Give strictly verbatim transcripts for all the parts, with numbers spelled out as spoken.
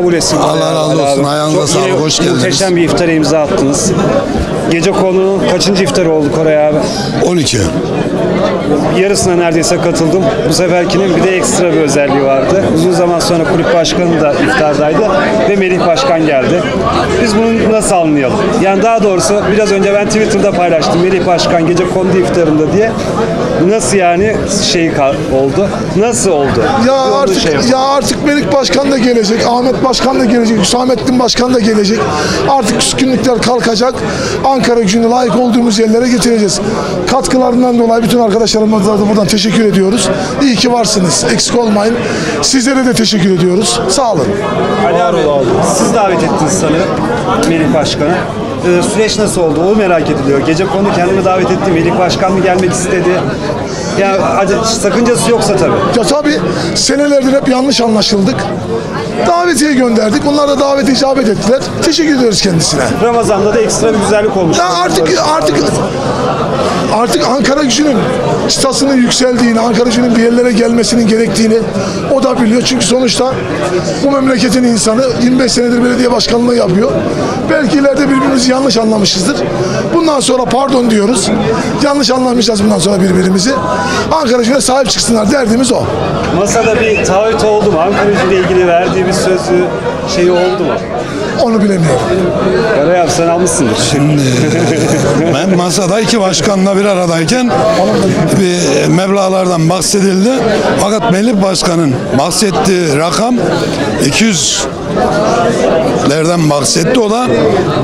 kabul etsin. Allah razı olsun. Ayağınıza sağlık. Hoş geldiniz. Muhteşem bir iftara imza attınız. Gecekondu'nun kaçıncı iftarı oldu Koray abi? on iki. Yarısına neredeyse katıldım. Bu seferkinin bir de ekstra bir özelliği vardı. Uzun zaman sonra kulüp başkanı da iftardaydı ve Melih Başkan geldi. Biz bunu nasıl anlayalım? Yani daha doğrusu biraz önce ben Twitter'da paylaştım. Melih Başkan Gecekondu iftarında diye. Nasıl yani şey oldu? Nasıl oldu? Ya artık şey ya artık Melih Başkan da gelecek, Ahmet Başkan da gelecek, Hüsamettin Başkan da gelecek. Artık küskünlükler kalkacak. Ankara Gücü'nü layık olduğumuz yerlere getireceğiz. Katkılarından dolayı bütün arkadaşlarımıza da buradan teşekkür ediyoruz. İyi ki varsınız. Eksik olmayın. Sizlere de teşekkür ediyoruz. Sağ olun. Ali abi, siz davet ettiniz sanırım Melih Başkan'ı. Ee, süreç nasıl oldu? O merak ediliyor. Gecekondu kendimi davet etti. Melih Başkan mı gelmek istedi? Ya hadi, sakıncası yoksa tabii. Ya tabii senelerdir hep yanlış anlaşıldık. Davetiye gönderdik. Onlar da davete icabet ettiler. Teşekkür ediyoruz kendisine. Ramazan'da da ekstra bir güzellik olmuş. Ya artık artık artık Ankara Gücü'nün çıtasının yükseldiğini, Ankara Gücü'nün bir yerlere gelmesinin gerektiğini o da biliyor. Çünkü sonuçta bu memleketin insanı yirmi beş senedir belediye başkanlığı yapıyor. Belki ileride birbirimizi yanlış anlamışızdır. Bundan sonra pardon diyoruz. Yanlış anlamayacağız bundan sonra birbirimizi. Ankara Gücü'ne sahip çıksınlar. Derdimiz o. Masada bir taahhüt oldu mu? Ankara Gücü'yle ilgili verdiği bir sözü şey oldu mu? Onu bilemiyorum. Koray abi sen almışsındır. Şimdi ben masada iki başkanla bir aradayken bir meblağlardan bahsedildi. Fakat Melih Başkan'ın bahsettiği rakam iki yüzlerden bahsetti. O da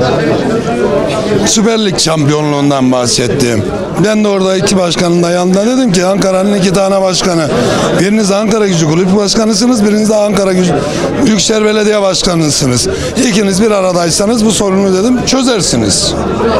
Süper Lig şampiyonluğundan bahsetti. Ben de orada iki başkanın da yanında dedim ki Ankara'nın iki tane başkanı. Biriniz Ankara Gücü Kulüp Başkanısınız, biriniz de Ankara Gücü Büyükşehir Belediye Başkanısınız. İkiniz bir aradaysanız bu sorunu dedim çözersiniz.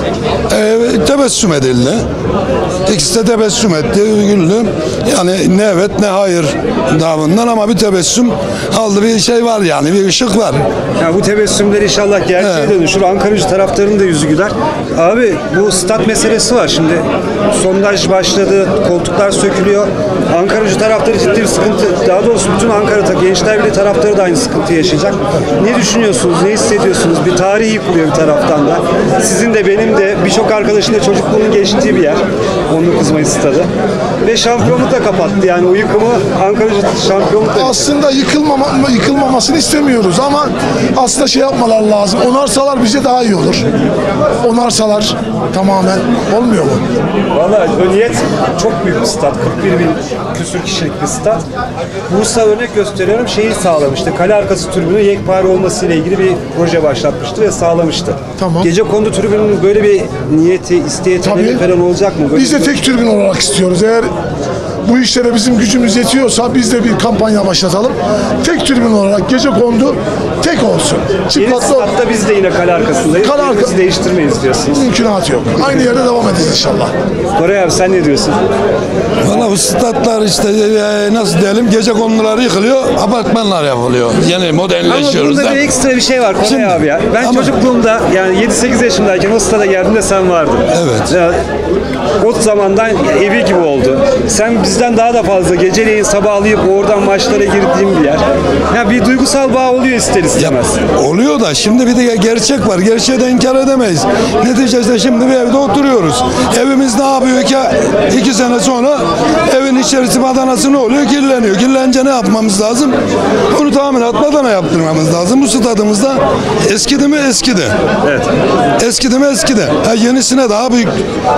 Ee, tebessüm edildi. İkisi de tebessüm etti, güldü. Yani ne evet ne hayır davından ama bir tebessüm aldı, bir şey var yani, bir ışık var. Ya bu tebessümler inşallah gerçeğe Evet. dönüşür. Ankara Gücü taraftarının da yüzü güler. Abi bu stat meselesi var şimdi. Sondaj başladı, koltuklar sökülüyor. Ankara Gücü taraftarı ciddi bir sıkıntı. Daha doğrusu bütün Ankara'da Gençler Birliği taraftarı da aynı sıkıntı yaşayacak. Ne düşünüyorsunuz, ne hissediyorsunuz? Bir tarih yıkılıyor bir taraftan da. Sizin de benim de birçok arkadaşın da çocukluğunun geçtiği bir yer. on dokuz Mayıs stadı. Ve şampiyonluk da kapattı. Yani o yıkımı Ankara Gücü şampiyonluk da... Aslında yıkılmama, yıkılmamasını istemiyoruz ama aslında şey yapmalar lazım. Onarsalar bize daha iyi olur. Onarsalar tamamen olmuyor mu? Valla Öniyet çok büyük bir stat. kırk bir bin küsür kişilik bir stat. Bursa örnek gösteriyorum şeyi sağlamıştı. Kale arkası tribünün yekpare olmasıyla ilgili bir proje başlatmıştı ve sağlamıştı. Tamam. Gecekondu tribünün böyle bir niyeti, isteği, talebi falan olacak mı? Böyle Biz de tek tribün olarak istiyoruz. Eğer bu işlere bizim gücümüz yetiyorsa biz de bir kampanya başlatalım. Tek tribün olarak Gecekondu tek olsun. Yeni Çıplaklı statta biz de yine kale arkasındayız. Kale arka- Biz değiştirmeyiz diyorsunuz. mümkünatı yok. Aynı yerde devam edeceğiz inşallah. Koray abi sen ne diyorsun? Valla bu statlar işte e, nasıl diyelim, gece konular yıkılıyor, apartmanlar yapılıyor. Yani Ama modelleşiyoruz burada da. bir ekstra bir şey var Koray Şimdi, abi ya. Ben ama- çocukluğumda yani yedi sekiz yaşındayken o stada geldiğimde sen vardın. Evet. Ya, o zamandan evi gibi oldu. Sen bizden daha da fazla geceleyin sabahlayıp oradan maçlara girdiğim bir yer. Ya bir duygusal bağ oluyor ister istemez. Oluyor da şimdi bir de gerçek var. Gerçeği de inkar edemeyiz. Neticede şimdi bir evde oturuyoruz. Evimiz ne yapıyor ki iki sene sonra evin içerisi badanası ne oluyor? Kirleniyor. Kirlenince ne yapmamız lazım? Onu tamirat badana yaptırmamız lazım. Bu stadımızda eskidi mi? Eskidi. Evet. Eskidi mi? Eskidi. Ha, yenisine daha büyük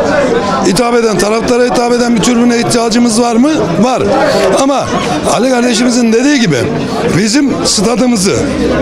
hitap eden, taraftara hitap eden bir türbüne ihtiyacımız var mı? Var. Ama Ali kardeşimizin dediği gibi bizim stadımızı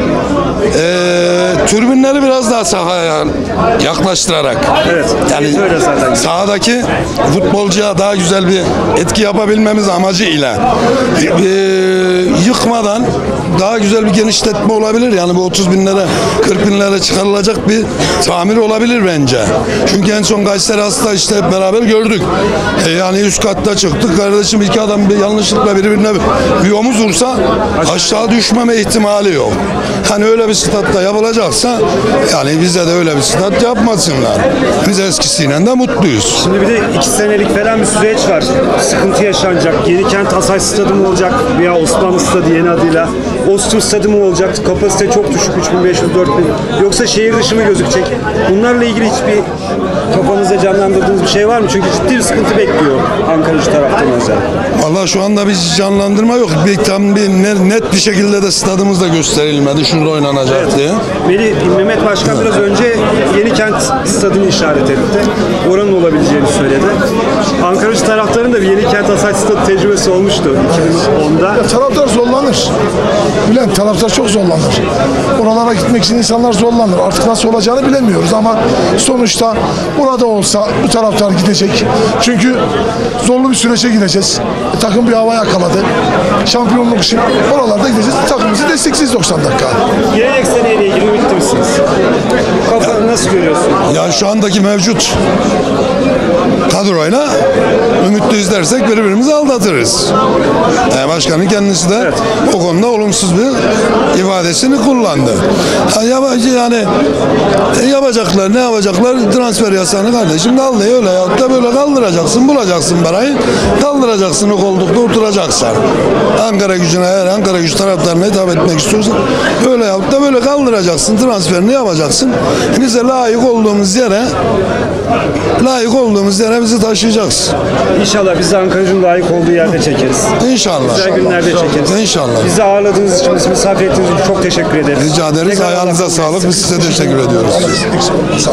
e, türbünleri biraz daha sahaya yaklaştırarak, Evet. yani Öyle zaten. sahadaki futbolcuya daha güzel bir etki yapabilmemiz amacıyla e, yıkmadan daha güzel bir genişletme olabilir. Yani bu otuz binlere kırk binlere çıkarılacak bir tamir olabilir bence. Çünkü en son Kayseri hasta işte hep beraber gördük. E, yani üst katta çıktık. Kardeşim iki adam bir yanlışlıkla birbirine bir omuz vursa aşağı düşmeme ihtimali yok. Hani öyle bir statta yapılacaksa yani bize de öyle bir stat yapmasınlar. Biz eskisiyle de mutluyuz. Şimdi bir de iki senelik falan bir süreç var. Sıkıntı yaşanacak. Yeni Kent Asay Stadı mı olacak veya Osmanlı Stadı yeni adıyla. Ostim stadı mı olacak? Kapasite çok düşük, üç bin beş yüz dört bin. Yoksa şehir dışı mı gözükecek? Bunlarla ilgili hiçbir kafanızda canlandırdığınız bir şey var mı? Çünkü ciddi bir sıkıntı bekliyor Ankaracı taraftan özellikle. Valla şu anda bir canlandırma yok. Bir tam bir ne- net bir şekilde de stadımız da gösterilmedi. Şurada oynanacak diye. Melih, Mehmet Başkan biraz önce Yenikent stadını işaret etti. Oranın olabileceğini söyledi. Ankaracı taraftarın da bir Yenikent Asaç stadı tecrübesi olmuştu iki bin onda. Ya taraftar zorlanır. Bülent, taraftar çok zorlanır. Oralara gitmek için insanlar zorlanır. Artık nasıl olacağını bilemiyoruz ama sonuçta burada olsa bu taraftar gidecek. Çünkü zorlu bir süreçe gideceğiz. E, takım bir hava yakaladı. Şampiyonluk için oralarda gideceğiz. Takımımızı destekleyeceğiz doksan dakika. Gelecek seneyle ilgili ümitli misiniz? Kafanı nasıl görüyorsun? Ya şu andaki mevcut kadroyla ümitliyüz dersek birbirimizi aldatırız. Yani başkanın kendisi de Evet. o konuda olumsuz bir ifadesini kullandı. Ha, yap- yani e, yapacaklar, ne yapacaklar? Transfer yasağını kardeşim kaldı öyle ya da böyle kaldıracaksın, bulacaksın parayı, kaldıracaksın o koltukta oturacaksın. Ankara gücüne, eğer Ankara gücü taraftarına hitap etmek istiyorsan öyle yap da böyle kaldıracaksın, transferini yapacaksın. Bize layık olduğumuz yere layık olduğumuz yere bizi taşıyacaksın. İnşallah biz de Ankaracı'nın layık olduğu yerde çekeriz. İnşallah. Güzel günlerde çekeriz. İnşallah. Bizi ağırladığınız için, bizi misafir ettiğiniz için çok teşekkür ederiz. Rica ederiz. Tekrar Ayağınıza Allah sağlık. Biz size teşekkür ediyoruz.